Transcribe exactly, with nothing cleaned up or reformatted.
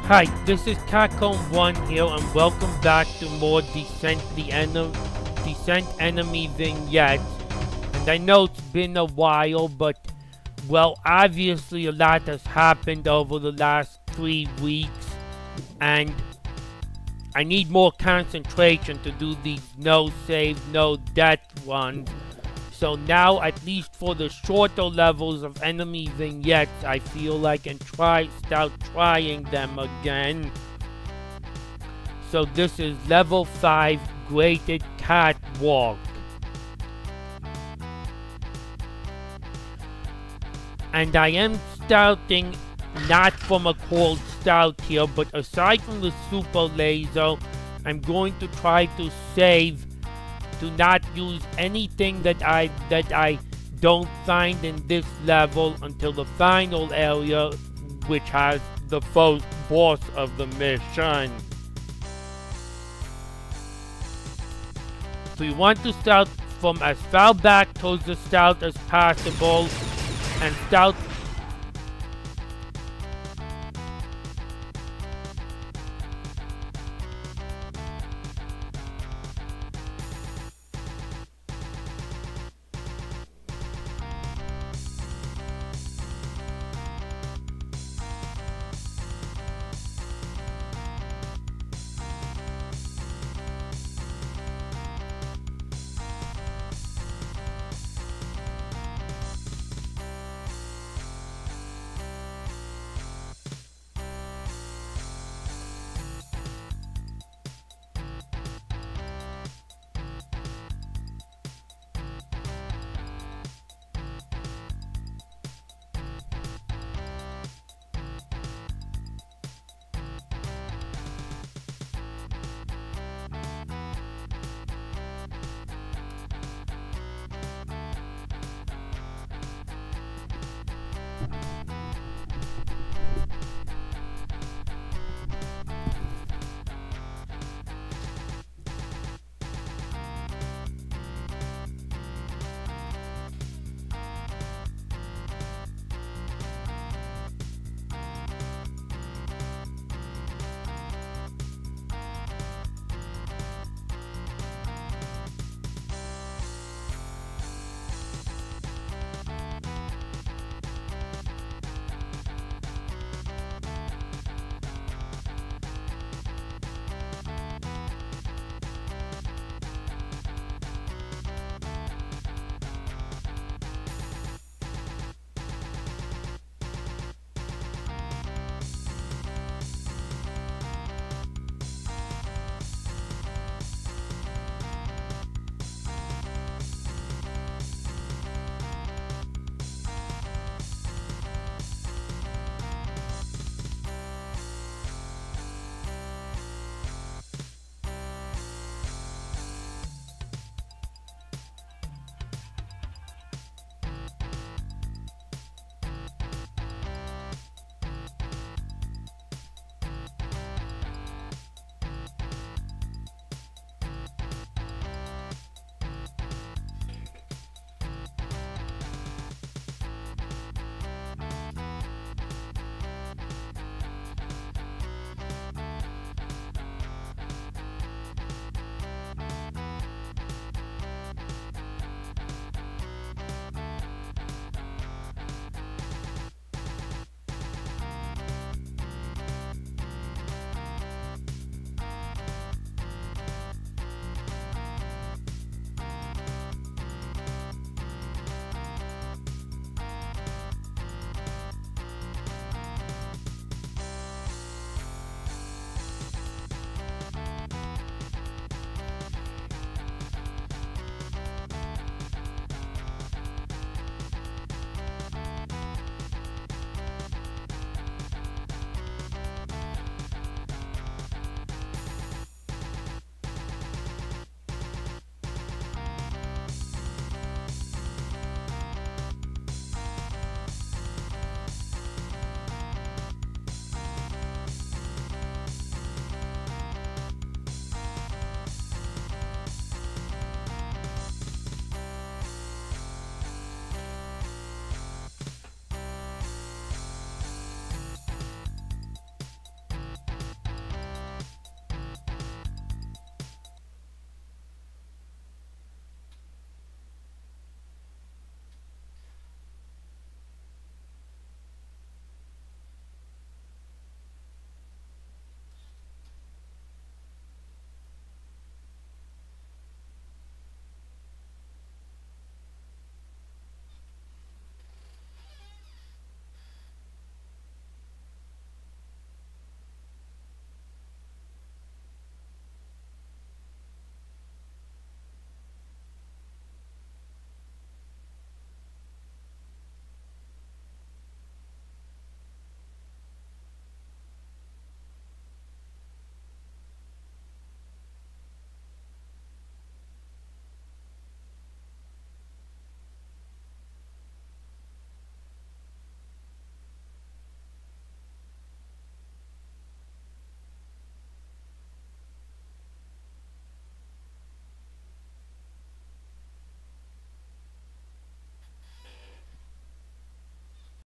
Hi, this is Catcomb one here, and welcome back to more Descent the Enemy Descent Enemy vignettes. And I know it's been a while, but well, obviously a lot has happened over the last three weeks, and I need more concentration to do these no save, no death ones. So now, at least for the shorter levels of enemy vignettes, I feel like I can try start trying them again. So this is level five Graded Catwalk. And I am starting not from a cold start here, but aside from the super laser, I'm going to try to save to not use anything that I that I don't find in this level until the final area, which has the first boss of the mission. So you want to start from as far back towards the start as possible, and start